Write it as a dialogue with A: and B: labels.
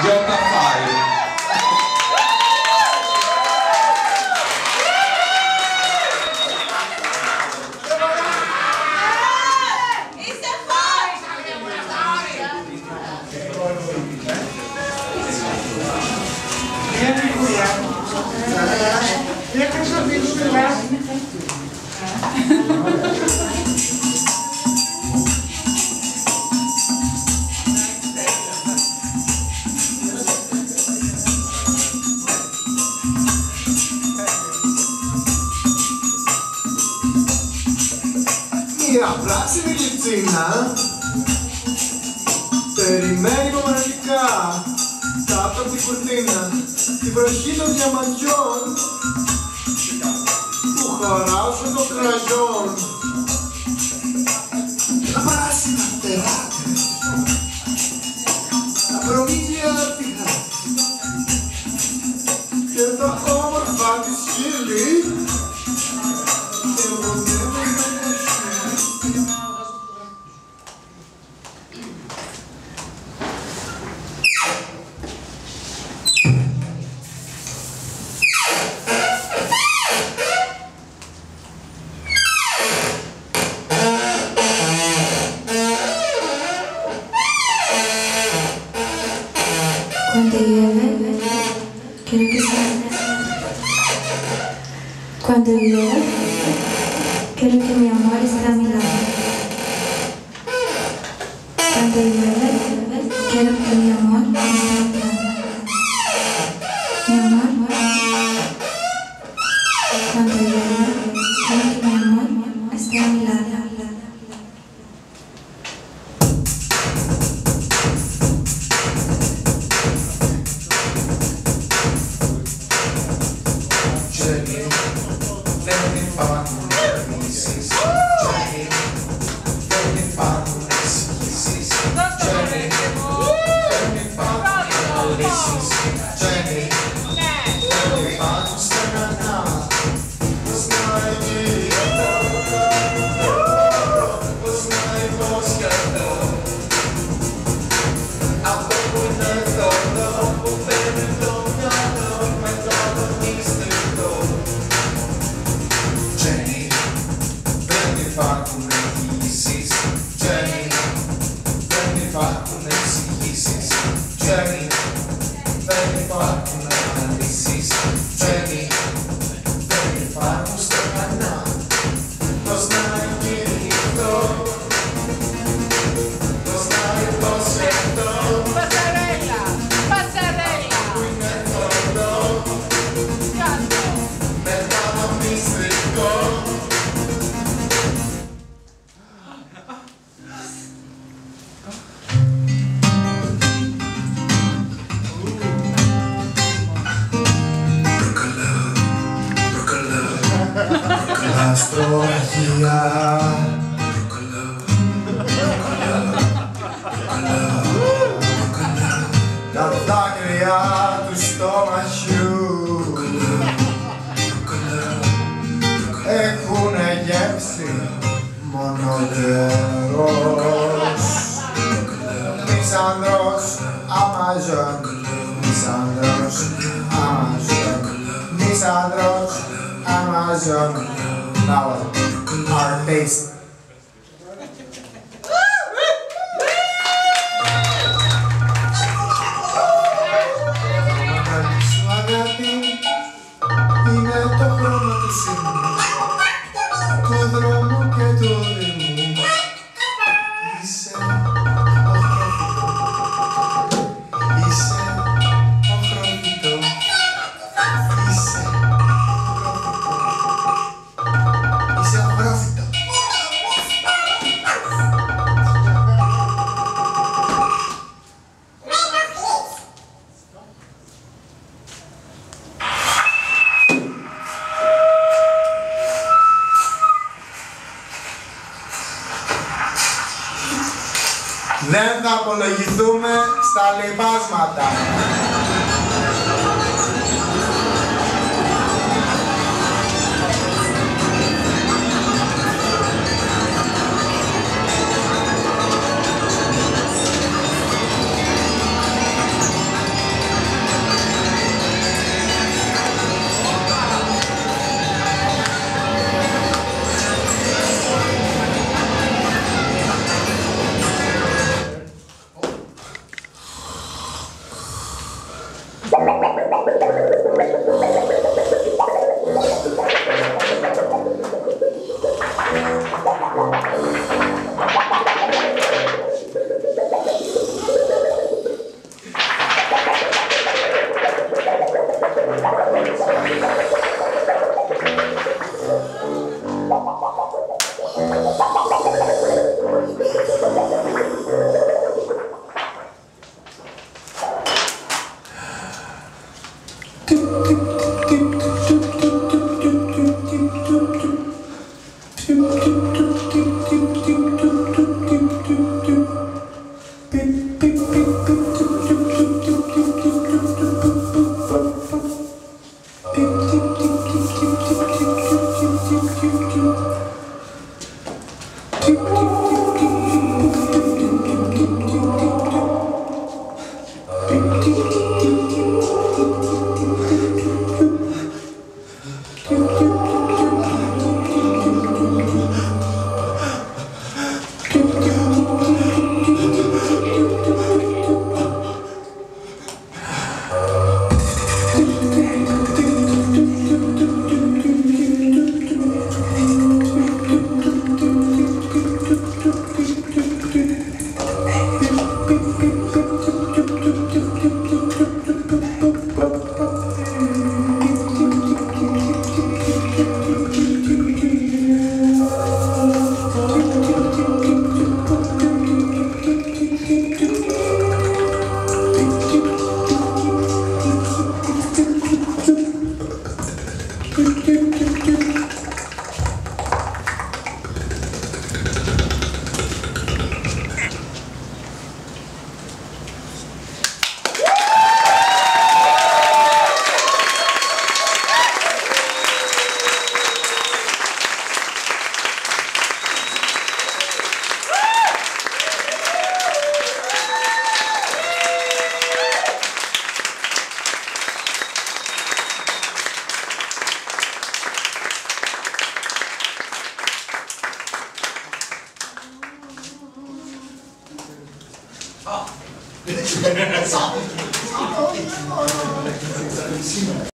A: YOTA5.
B: Μια πράσινη λιτσίνα περιμένει υπομονετικά κάτω από την κουρτίνα την βροχή των διαμαντιών που χαράζουν το κραγιόν. Τα πράσινα τεράτες, τα προμήθεια τυχά και τα όμορφα της χείλη.
C: Cuando llueve, quiero que mi amor esté a mi lado. Cuando llueve, quiero que mi amor esté a mi lado. Mi amor, cuando llueve, quiero que mi amor esté a mi lado.
B: Τα δάκρυα του στομαχιού έχουνε γεύση μόνο καιρός. Μισάνδρος Amazon, Μισάνδρος Amazon, Μισάνδρος Amazon. Now our taste. Είναι το χρώμα του σύμβου, το δρόμο και το δρυμό. Είσαι οχρώφιτο, είσαι οχρώφιτο, είσαι οχρώφιτο, είσαι οχρώφιτο. Δεν θα απολογηθούμε στα λιπάσματα.